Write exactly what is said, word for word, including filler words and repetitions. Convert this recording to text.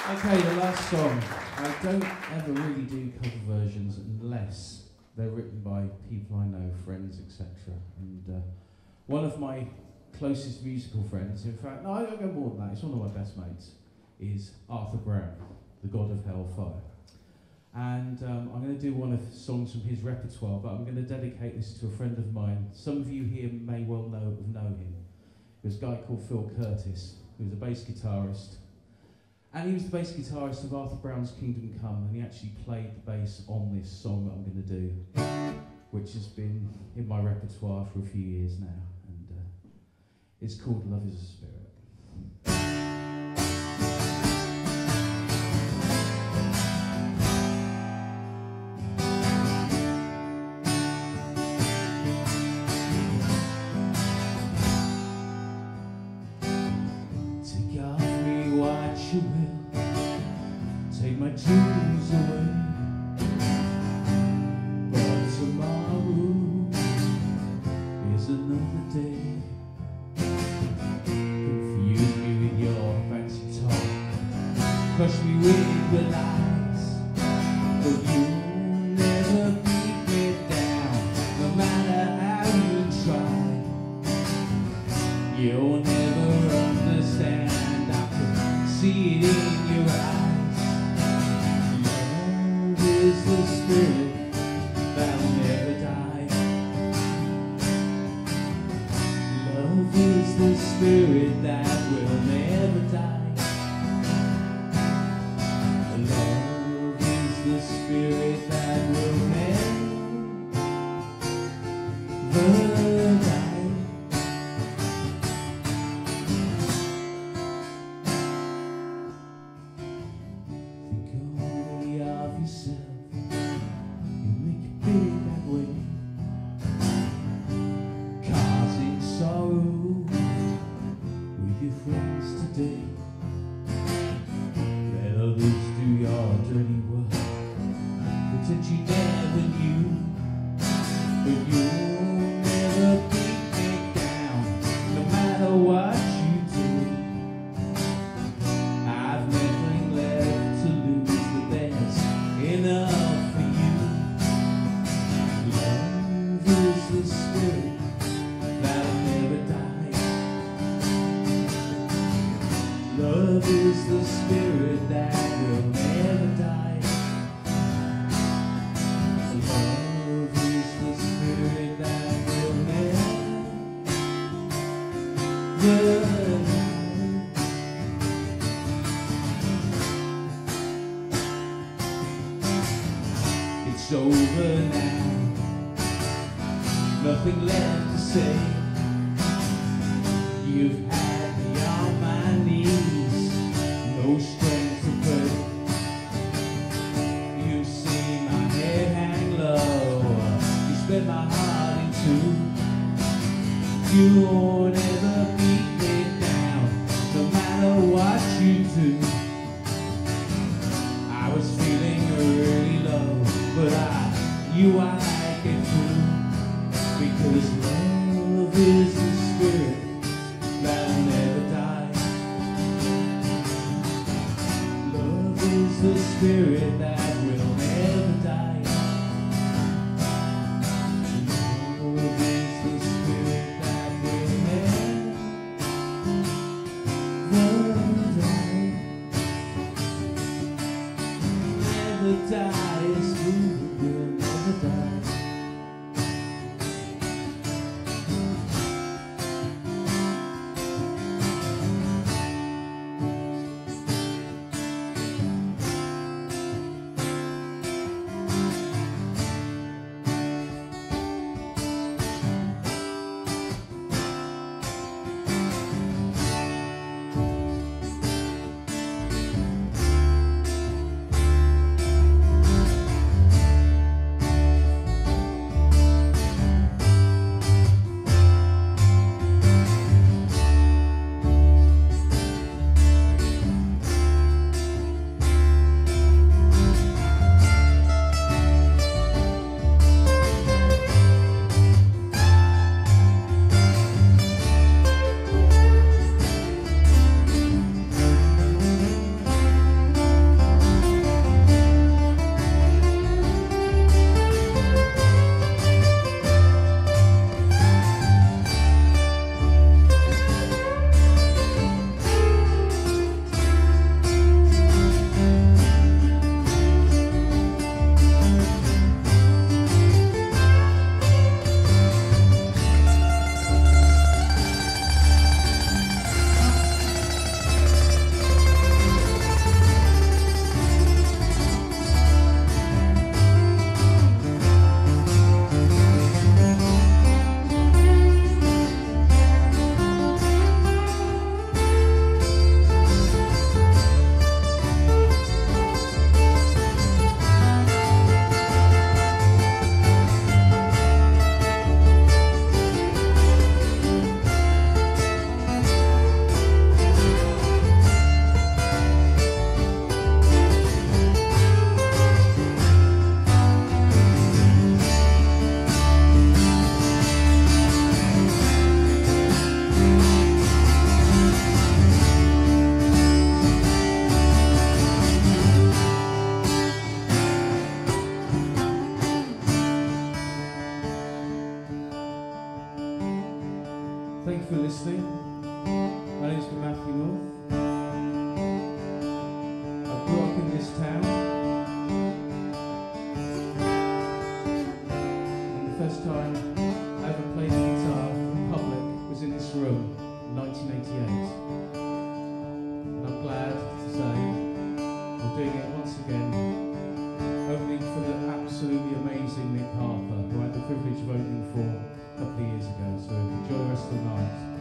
Okay, the last song. I don't ever really do cover versions unless they're written by people I know, friends, et cetera. And uh, one of my closest musical friends, in fact, no, I don't go more than that, it's one of my best mates, is Arthur Brown, the god of hellfire. And um, I'm going to do one of the songs from his repertoire, but I'm going to dedicate this to a friend of mine. Some of you here may well know, know him. There's a guy called Phil Curtis, who's a bass guitarist. And he was the bass guitarist of Arthur Brown's Kingdom Come, and he actually played the bass on this song that I'm going to do, which has been in my repertoire for a few years now. And uh, it's called Love is a Spirit. You will take my dreams away, but tomorrow is another day. Confuse me with your fancy talk, crush me with the lies, but you'll never beat me down, no matter how you try. You'll never understand. See it in your eyes. Love is the spirit that'll never die. Love is the spirit that will never die. Love is the spirit that will never die. Yourself, you make it big that way, causing sorrow with your friends today. Let others do your dirty work, pretend you never knew, but you'll never beat me down, no matter what you do. I've nothing left to lose, but there's enough for you. Love is the spirit that'll never die. Love is the spirit that will never die. Love is the spirit that will never die. It's over now, nothing left to say. You've had me on my knees, no strength to pray. You've seen my head hang low, you split my heart in two. You'll never beat me down, no matter what you do. I was feeling really low, but I, you I get through, because love is the spirit that'll never die. Love is the spirit that will never die. Love is the spirit that will never die. Never dies, we will never die. listening. My name's Matthew North. I grew up in this town, and the first time I ever played the guitar in public was in this room in nineteen eighty-eight. And I'm glad to say I'm doing it once again, opening for the absolutely amazing Nick Harper, who I had the privilege of opening for a couple of years ago. So enjoy the rest of the night.